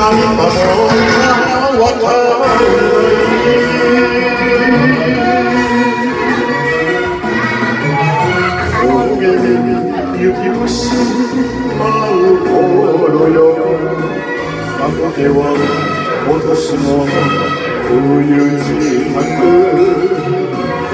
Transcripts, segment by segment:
もわか雪もし舞う頃よさては今年も冬支度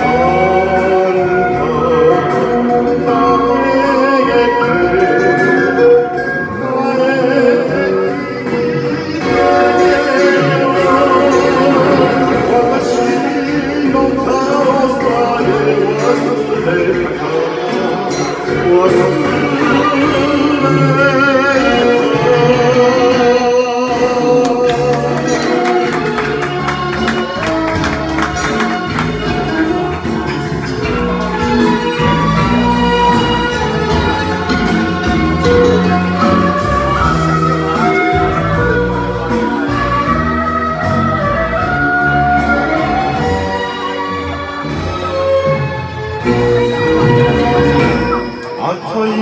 赤い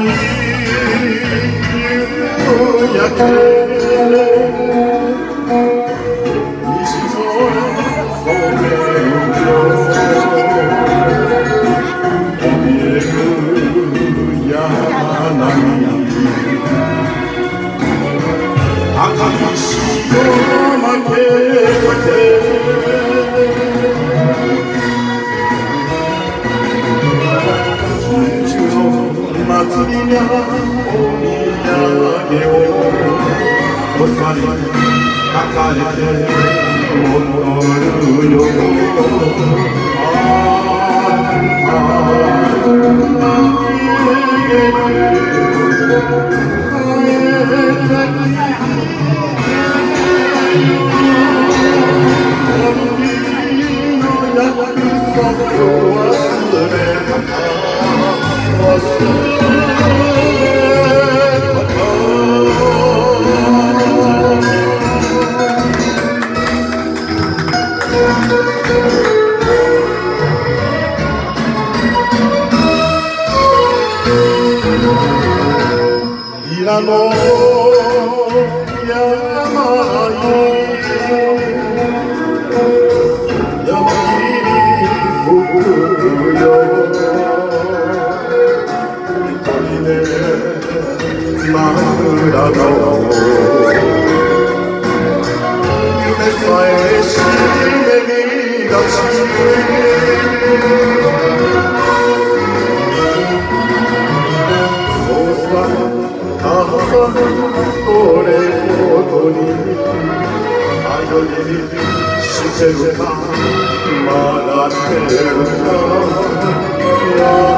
夕焼け西の染めよ見える山並み赤い潮負けて祭りがお土産をおさに抱えて戻るよ平野山枕の夢さえしめに出し父さん母さんこれほどに頼りしてるかまだってるか